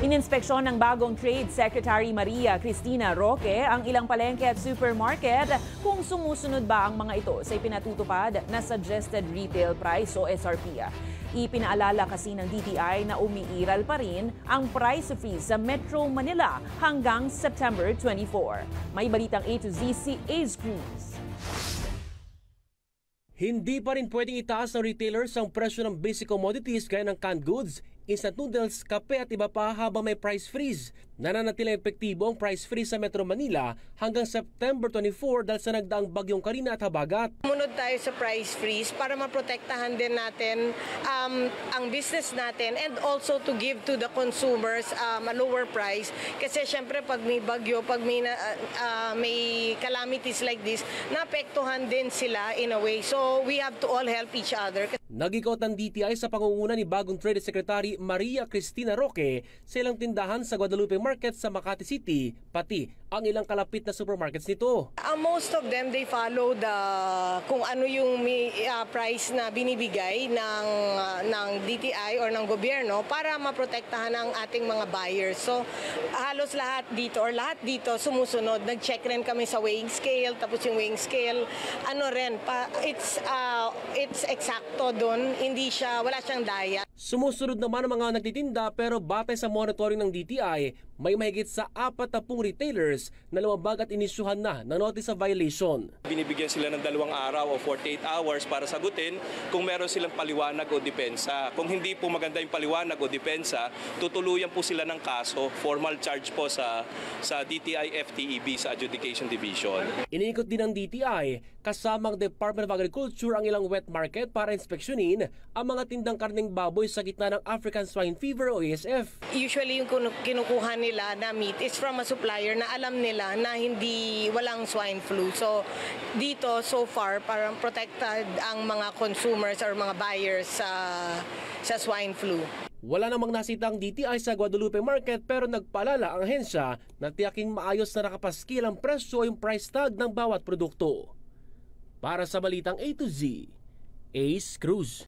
Ininspeksyon ng bagong Trade Secretary Maria Cristina Roque ang ilang palengke at supermarket kung sumusunod ba ang mga ito sa ipinatutupad na Suggested Retail Price o SRP. Ipinaalala kasi ng DTI na umiiral pa rin ang price freeze sa Metro Manila hanggang September 24. May balitang A to Z si Ace Cruz. Hindi pa rin pwedeng itaas ng retailers ang presyo ng basic commodities gaya ng canned goods, instant noodles, kape at iba pa habang may price freeze. Nananatiling epektibo ang price freeze sa Metro Manila hanggang September 24 dahil sa nagdaang bagyong Karina at Habagat. Sumunod tayo sa price freeze para maprotektahan din natin ang business natin and also to give to the consumers a lower price. Kasi syempre pag may bagyo, pag may calamities like this, naapektuhan din sila in a way. So we have to all help each other. Nag-ikot ang DTI sa pangunguna ni bagong Trade Secretary Maria Cristina Roque sa ilang tindahan sa Guadalupe Market sa Makati City, pati ang ilang kalapit na supermarkets nito. Most of them, they follow kung ano yung price na binibigay ng DTI or ng gobyerno para maprotektahan ang ating mga buyers. So halos lahat dito sumusunod. Nag-check rin kami sa weighing scale, tapos yung weighing scale, it's eksakto doon, wala siyang daya. Sumusunod naman ang mga nagtitinda pero batay sa monitoring ng DTI, may mahigit sa 40 retailers na lumabag at inisyuhan na ng notice of violation. Binibigyan sila ng 2 araw o 48 hours para sagutin kung meron silang paliwanag o depensa. Kung hindi po maganda yung paliwanag o depensa, tutuluyan po sila ng kaso, formal charge po sa DTI FTEB sa Adjudication Division. Iniikot din ng DTI kasamang Department of Agriculture ang ilang wet market para inspeksyonin ang mga tindang karneng baboy sa gitna ng African Swine Fever o ASF. Usually yung kinukuha nila na meat is from a supplier na alam nila na walang swine flu. So dito so far parang protected ang mga consumers or mga buyers sa swine flu. Wala namang nasita ang DTI sa Guadalupe Market pero nagpaalala ang ahensya na tiyaking maayos na nakapaskil ang presyo o yung price tag ng bawat produkto. Para sa Balitang A to Z, Ace Cruz.